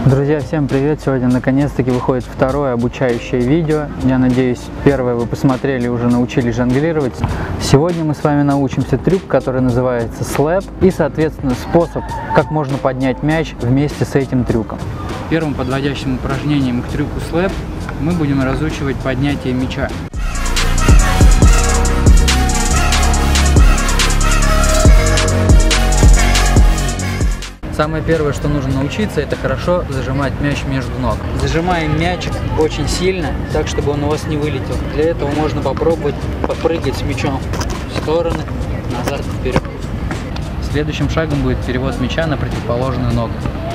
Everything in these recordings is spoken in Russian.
Друзья, всем привет! Сегодня наконец-таки выходит второе обучающее видео. Я надеюсь, первое вы посмотрели, уже научились жонглировать. Сегодня мы с вами научимся трюк, который называется слэп, и, соответственно, способ, как можно поднять мяч вместе с этим трюком. Первым подводящим упражнением к трюку слэп мы будем разучивать поднятие мяча. Самое первое, что нужно научиться, это хорошо зажимать мяч между ног. Зажимаем мяч очень сильно, так, чтобы он у вас не вылетел. Для этого можно попробовать попрыгать с мячом в стороны, назад, вперед. Следующим шагом будет перевод мяча на противоположную ногу.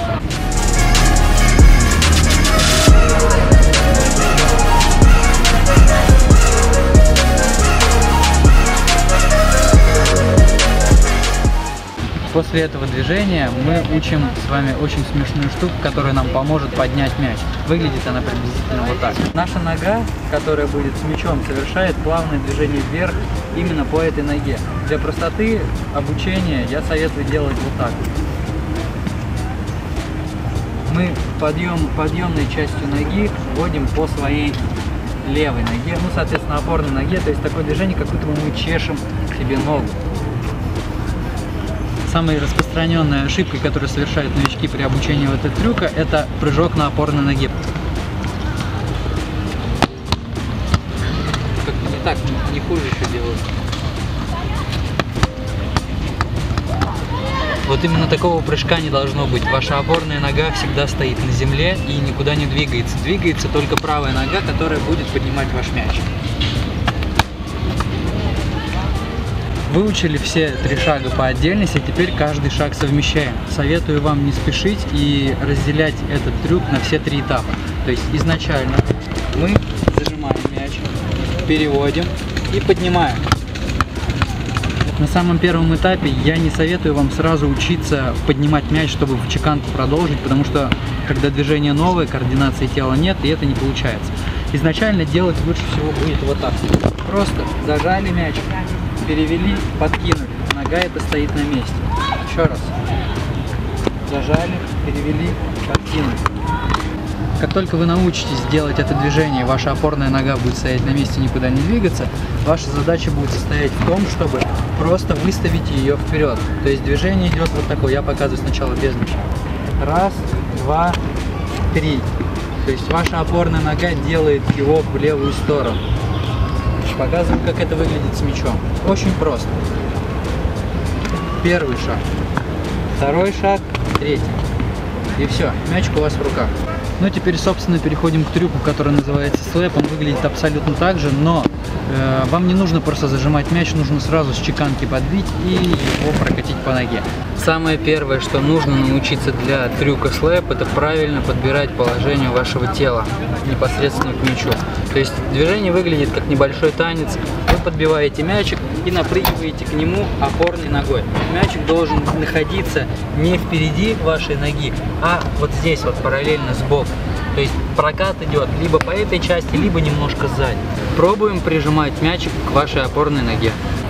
После этого движения мы учим с вами очень смешную штуку, которая нам поможет поднять мяч. Выглядит она приблизительно вот так. Наша нога, которая будет с мячом, совершает плавное движение вверх именно по этой ноге. Для простоты обучения я советую делать вот так. Мы подъемной частью ноги вводим по своей левой ноге, ну, соответственно, опорной ноге, то есть такое движение, как будто бы мы чешем себе ногу. Самой распространенной ошибкой, которую совершают новички при обучении этого трюка, это прыжок на опорной ноге. Как-то не так, не хуже еще делают. Вот именно такого прыжка не должно быть. Ваша опорная нога всегда стоит на земле и никуда не двигается. Двигается только правая нога, которая будет поднимать ваш мяч. Выучили все три шага по отдельности, теперь каждый шаг совмещаем. Советую вам не спешить и разделять этот трюк на все три этапа. То есть изначально мы зажимаем мяч, переводим и поднимаем. На самом первом этапе я не советую вам сразу учиться поднимать мяч, чтобы в чеканку продолжить, потому что когда движение новое, координации тела нет, и это не получается. Изначально делать лучше всего будет вот так. Просто зажали мяч, перевели, подкинули. Нога эта стоит на месте. Еще раз. Зажали, перевели, подкинули. Как только вы научитесь делать это движение, ваша опорная нога будет стоять на месте, никуда не двигаться, ваша задача будет состоять в том, чтобы просто выставить ее вперед. То есть движение идет вот такое. Я показываю сначала без мяча. Раз, два, три. То есть ваша опорная нога делает его в левую сторону. Показываю, как это выглядит с мячом. Очень просто. Первый шаг, второй шаг, третий. И все, мячик у вас в руках. Ну, теперь, собственно, переходим к трюку, который называется слэп. Он выглядит абсолютно так же, но вам не нужно просто зажимать мяч, нужно сразу с чеканки подбить и его прокатить по ноге. Самое первое, что нужно научиться для трюка слэп, это правильно подбирать положение вашего тела непосредственно к мячу. То есть движение выглядит как небольшой танец. Вы подбиваете мячик и напрыгиваете к нему опорной ногой. Мячик должен находиться не впереди вашей ноги, а вот здесь вот параллельно сбоку. То есть прокат идет либо по этой части, либо немножко сзади. Пробуем прижимать мячик к вашей опорной ноге.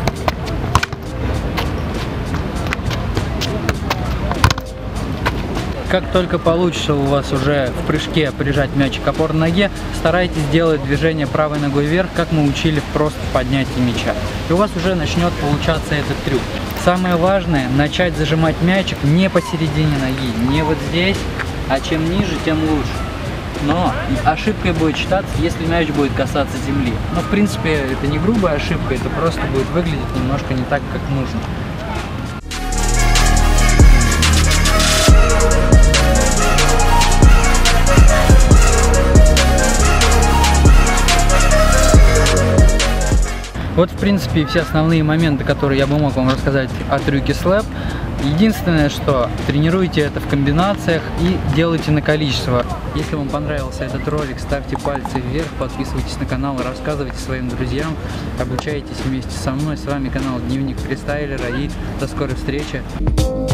Как только получится у вас уже в прыжке прижать мячик к опорной ноге, старайтесь делать движение правой ногой вверх, как мы учили в просто поднятии мяча. И у вас уже начнет получаться этот трюк. Самое важное — начать зажимать мячик не посередине ноги, не вот здесь, а чем ниже, тем лучше. Но ошибкой будет считаться, если мяч будет касаться земли. Но в принципе это не грубая ошибка, это просто будет выглядеть немножко не так, как нужно. Вот, в принципе, все основные моменты, которые я бы мог вам рассказать о трюке слэп. Единственное, что тренируйте это в комбинациях и делайте на количество. Если вам понравился этот ролик, ставьте пальцы вверх, подписывайтесь на канал, рассказывайте своим друзьям, обучайтесь вместе со мной. С вами канал Дневник Фристайлера, и до скорой встречи.